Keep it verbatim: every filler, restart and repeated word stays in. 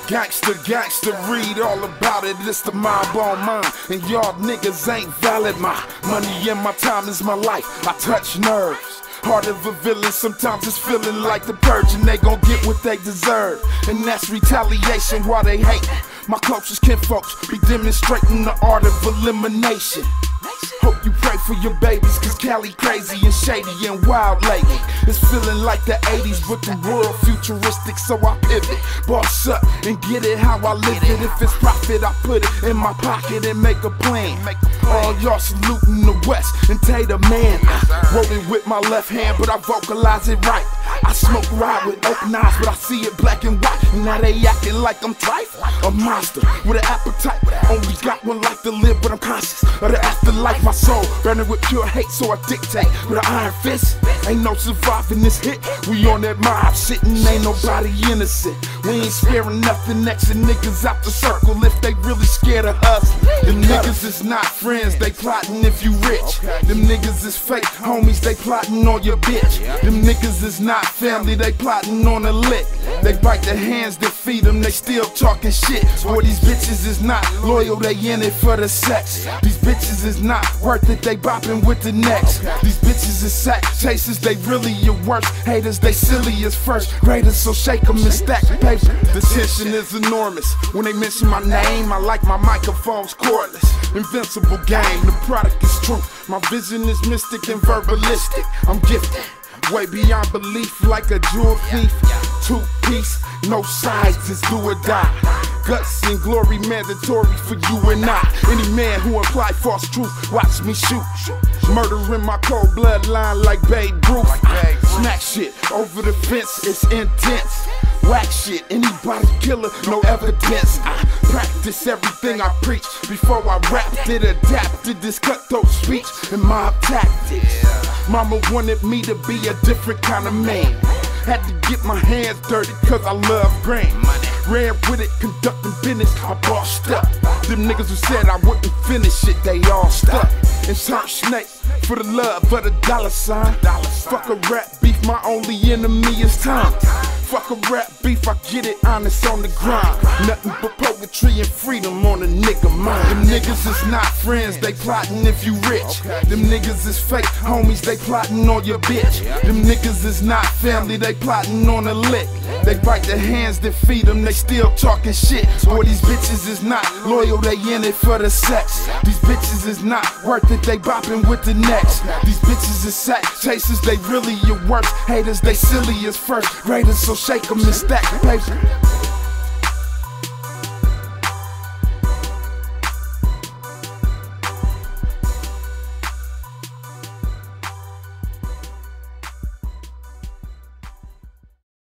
Gangsta, gangsta, read all about it. It's the mob on mine, and y'all niggas ain't valid. My money and my time is my life. I touch nerves. Heart of a villain, sometimes it's feeling like the purge, and they gon' get what they deserve, and that's retaliation while they hate. My closest kinfolks be demonstrating the art of elimination. Hope you pray for your babies, cause Cali crazy and shady and wild lately. It's feeling like the eighties, but the world futuristic, so I pivot. Boss up and get it how I live it. If it's profit, I put it in my pocket and make a plan. All y'all saluting the West and Tater Man. I wrote it with my left hand, but I vocalize it right. I smoke ride with open eyes, but I see it black and white. And now they acting like I'm trifling. A monster with an appetite. Only got one life to live, but I'm conscious of the afterlife. My soul burning with pure hate, so I dictate with an iron fist. Ain't no surviving this hit. We on that mob shit and ain't nobody innocent. We ain't sparing nothing. Extra niggas out the circle if they really scared of us. Them niggas is not friends, they plotting if you rich. Them niggas is fake homies, they plotting on your bitch. Them niggas is not family, they plotting on a lick. They bite their hands that feed them, they still talking shit. Boy, these bitches is not loyal, they in it for the sex. These bitches is not worth it, they bopping with the next. These bitches is sack chasers, they really your worst. Haters, they silly as first graders, so shake them and stack paper. The tension is enormous when they mention my name. I like my microphones cordless. Invincible game, the product is true. My vision is mystic and verbalistic. I'm gifted, way beyond belief, like a jewel thief. Two piece, no sides, it's do or die. Guts and glory mandatory for you and I. Any man who imply false truth, watch me shoot. Murder in my cold bloodline like Babe Ruth. Smack shit over the fence, it's intense. Whack shit, anybody killer, no evidence. I practice everything I preach before I rap it. Adapted this cutthroat speech and mob tactics. Mama wanted me to be a different kind of man. Had to get my hands dirty cause I love grain. Ran with it, conducting business, I bossed up. Them niggas who said I wouldn't finish it, they all stuck. And turned snake for the love of the dollar sign. Fuck a rap beef, my only enemy is time. Fuck a rap beef, I get it honest on the grind. Nothing but poetry and freedom on a nigga mind. Them niggas is not friends, they plotting if you rich. Them niggas is fake homies, they plotting on your bitch. Them niggas is not family, they plotting on a lick. They bite their hands that feed them, they still talking shit. Boy, these bitches is not loyal, they in it for the sex. These bitches is not worth it, they bopping with the next. These bitches is sack chasers, they really your worst. Haters, they silly as first graders, so shake them and stack paper.